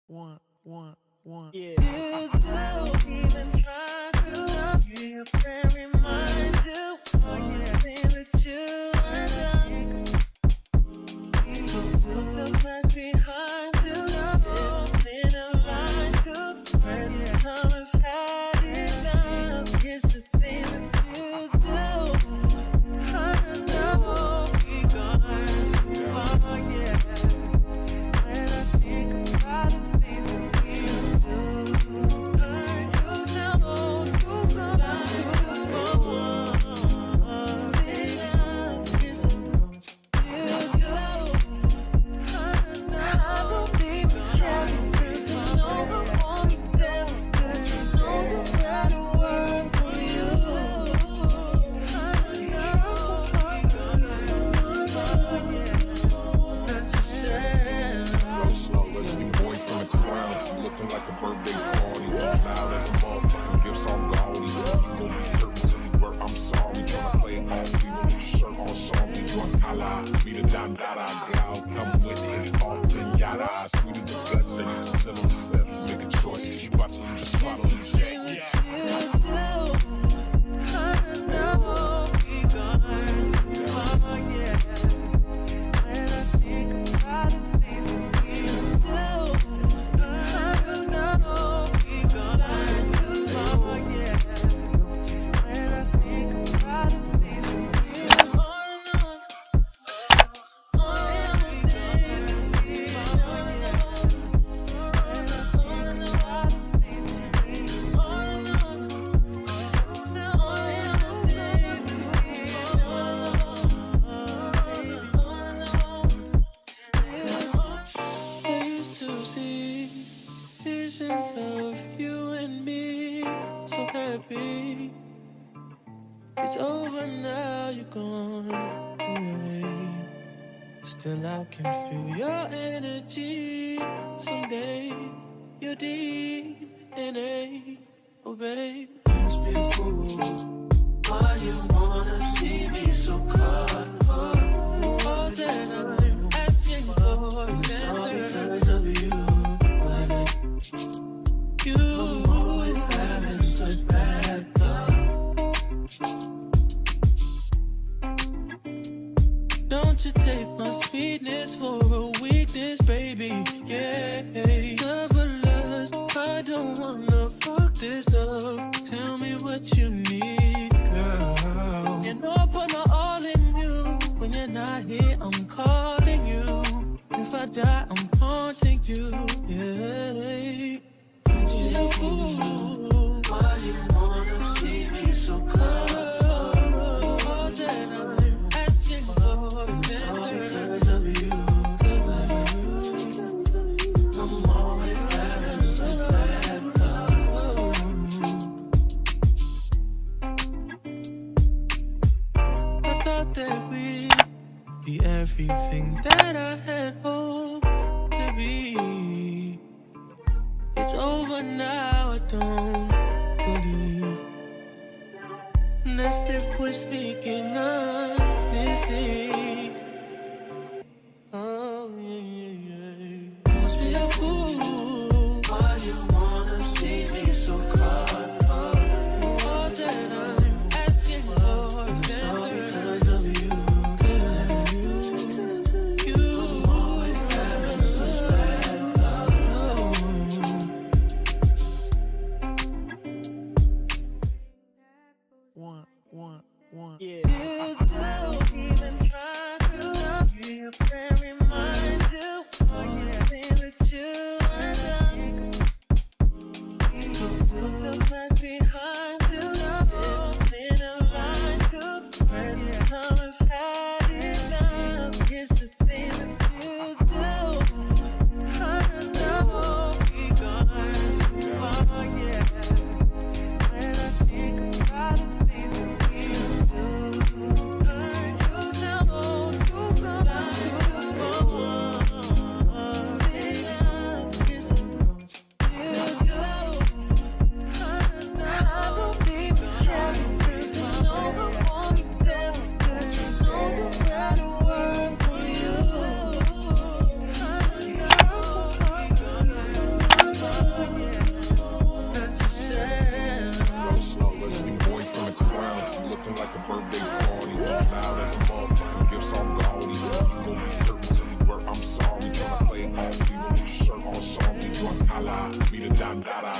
One. Yeah. You don't even try to love you. Your friend reminds you of everything that you and I. Put the past behind you. Living in a line to present time has had enough. It's the things that you do. I know we gone. Oh yeah. When I think about the things that we do, I do know you gonna like a birthday party, loud as a motherfucker, gifts on gaudy. You gon' be hurt until you work, I'm sorry. Tryna play it off, we want your shirt on song. We drunk, holla, be the da-da-da, gal. Come with it, often, yada. Sweet as the guts, that you can sit on the steps. Make a choice, keep watching you spot on the jet. Of you and me, so happy. It's over now, you're gone away. Still I can feel your energy. Someday your DNA, oh babe. Don't be a fool. Why you wanna see me so caught up? All that I'm asking for is all because of you. You always having such bad luck. Don't you take my sweetness for a weakness, baby? Yeah, loveless. I don't wanna fuck this up. Tell me what you need, girl. You know I put my all in you. When you're not here, I'm calling you. If I die, I'm haunting you. Yeah. Why you wanna see me so cold? All that I'm asking for is all because of you. I'm always having such bad luck. I thought that we'd be everything that I had hoped to be. It's over now, I don't believe. And as if we're speaking honestly. Oh, yeah. Must be a fool. Why you wanna see me so caught up? All that I'm asking for is all because of you. You always having such bad luck. One. Yeah. You don't even try. Be the dandada.